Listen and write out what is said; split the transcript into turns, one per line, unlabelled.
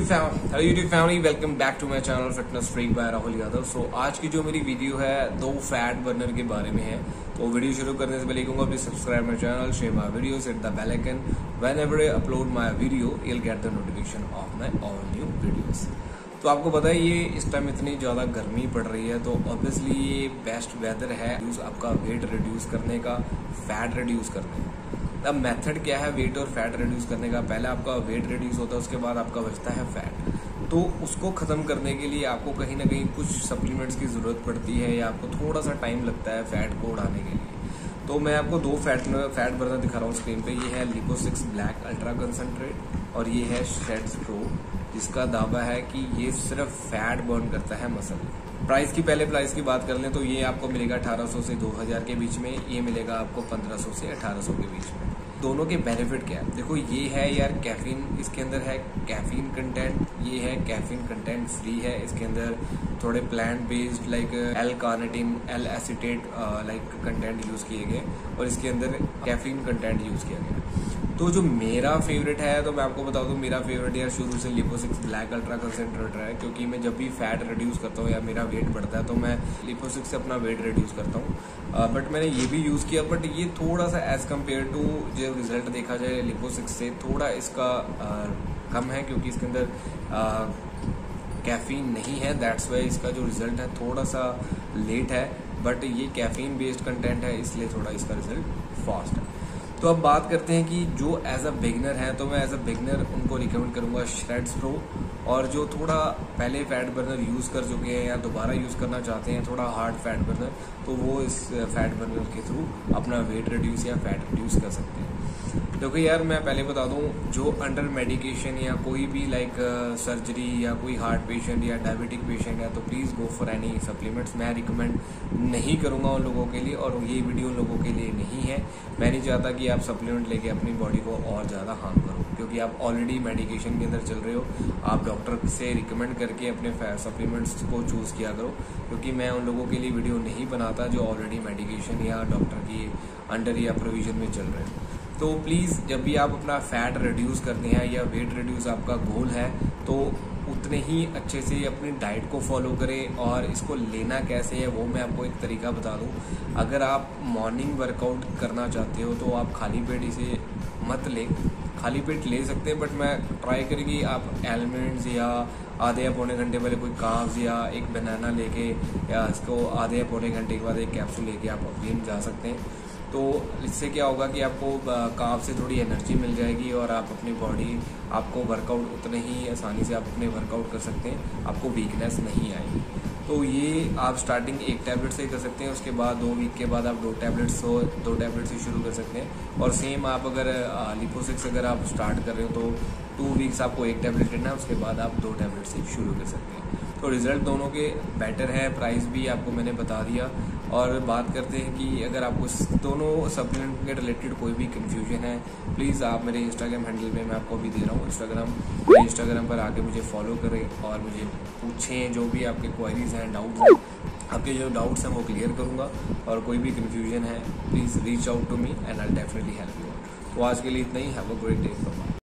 Hello YouTube family, welcome back to my channel fitness freak by Rahul Yadav. So आज की जो मेरी वीडियो है 2 फैट बर्नर के बारे में है। तो वीडियो शुरू करने से पहले कहूंगा please subscribe my channel, share my videos, hit the bell icon. Whenever I upload my video you will get the notification of my all new videos. तो आपको पता है ये इस टाइम इतनी ज्यादा गर्मी पड़ रही है, तो ऑब्वियसली ये बेस्ट वेदर है आपका वेट रिड्यूस करने का, फैट रिड्यूस करने का। अब मेथड क्या है वेट और फैट रिड्यूस करने का? पहले आपका वेट रिड्यूस होता है, उसके बाद आपका बचता है फैट। तो उसको खत्म करने के लिए आपको कहीं ना कहीं कुछ सप्लीमेंट्स की जरूरत पड़ती है, या आपको थोड़ा सा टाइम लगता है फैट को उड़ाने के लिए। तो मैं आपको 2 फैट बर्नर दिखा रहा हूँ स्क्रीन पे। ये है लिपो6 ब्लैक अल्ट्रा कंसंट्रेट और ये है शेड्स प्रो, जिसका दावा है कि ये सिर्फ फैट बर्न करता है मसल। प्राइस की बात कर लें तो ये आपको मिलेगा 1800 से 2000 के बीच में, ये मिलेगा आपको 1500 से 1800 के बीच में। दोनों के बेनिफिट क्या है? देखो, ये है यार कैफीन, इसके अंदर है कैफीन कंटेंट, ये है कैफीन कंटेंट फ्री है। इसके अंदर थोड़े plant based like L carnitine, L acetate like content use किए गए, और इसके अंदर कैफीन कंटेंट यूज किया गया। तो जो मेरा फेवरेट है, तो मैं आपको बता दूं, मेरा फेवरेट यार शुरू से लिपो6 ब्लैक अल्ट्रा कंसंट्रेट है, क्योंकि मैं जब भी फैट रिड्यूस करता हूँ या मेरा वेट बढ़ता है तो मैं लिपो6 से अपना वेट रिड्यूस करता हूँ। बट मैंने ये भी यूज किया, बट ये थोड़ा सा एज कम्पेयर टू जो रिजल्ट देखा जाए लिपो6 से थोड़ा इसका कम है, क्योंकि इसके अंदर कैफीन नहीं है। दैट्स वाई इसका जो रिजल्ट है थोड़ा सा लेट है, बट ये कैफीन बेस्ड कंटेंट है, इसलिए थोड़ा इसका रिजल्ट फास्ट है। तो अब बात करते हैं कि जो एज अ बिगनर है, तो मैं एज अ बिगनर उनको रिकमेंड करूंगा शेड्स प्रो। और जो थोड़ा पहले फैट बर्नर यूज कर चुके हैं या दोबारा यूज करना चाहते हैं थोड़ा हार्ड फैट बर्नर, तो वो इस फैट बर्नर के थ्रू अपना वेट रिड्यूस या फैट रिड्यूस कर सकते हैं। देखो यार, मैं पहले बता दूं, जो अंडर मेडिकेशन या कोई भी लाइक सर्जरी या कोई हार्ट पेशेंट या डायबिटिक पेशेंट है, तो please go for any supplements. मैं रिकमेंड नहीं करूंगा उन लोगों के लिए, और ये वीडियो उन लोगों के लिए नहीं है। मैं नहीं चाहता कि आप सप्लीमेंट लेके अपनी बॉडी को और ज्यादा हार्म करो, क्योंकि आप ऑलरेडी मेडिकेशन के अंदर चल रहे हो। आप डॉक्टर से रिकमेंड करके अपने सप्लीमेंट्स को चूज किया करो, क्योंकि मैं उन लोगों के लिए वीडियो नहीं बनाता जो ऑलरेडी मेडिकेशन या डॉक्टर की अंडर या प्रोविजन में चल रहे हैं। तो प्लीज़ जब भी आप अपना फैट रिड्यूस करते हैं या वेट रिड्यूस आपका गोल है, तो उतने ही अच्छे से अपनी डाइट को फॉलो करें। और इसको लेना कैसे है वो मैं आपको एक तरीका बता दूं। अगर आप मॉर्निंग वर्कआउट करना चाहते हो तो आप खाली पेट इसे मत लें, खाली पेट ले सकते हैं, बट मैं ट्राई करेंगी आप एलमंड्स या आधे या पौने घंटे पहले कोई काव्स या एक बनाना लेके, या इसको आधे या पौने घंटे के बाद एक कैप्सूल लेके आप जिम जा सकते हैं। तो इससे क्या होगा कि आपको काफ से थोड़ी एनर्जी मिल जाएगी, और आप अपनी बॉडी आपको वर्कआउट उतने ही आसानी से आप अपने वर्कआउट कर सकते हैं, आपको वीकनेस नहीं आएगी। तो ये आप स्टार्टिंग 1 टैबलेट से कर सकते हैं, उसके बाद 2 वीक के बाद आप 2 टैबलेट से शुरू कर सकते हैं। और सेम आप अगर लिपो6 अगर आप स्टार्ट कर रहे हो तो 2 वीक्स आपको 1 टैबलेट लेना है, उसके बाद आप 2 टैबलेट से शुरू कर सकते हैं। तो रिजल्ट दोनों के बेटर है, प्राइस भी आपको मैंने बता दिया। और बात करते हैं कि अगर आपको दोनों सप्लीमेंट के रिलेटेड कोई भी कंफ्यूजन है, प्लीज़ आप मेरे इंस्टाग्राम हैंडल पे मैं आपको अभी दे रहा हूँ, इंस्टाग्राम पर आके मुझे फॉलो करें और मुझे पूछें जो भी आपके क्वारीज हैं, डाउट्स हैं। आपके जो डाउट्स हैं वो क्लियर करूँगा, और कोई भी कन्फ्यूजन है please reach out to me and I definitely help you out. तो आज के लिए इतना ही। Have a great day.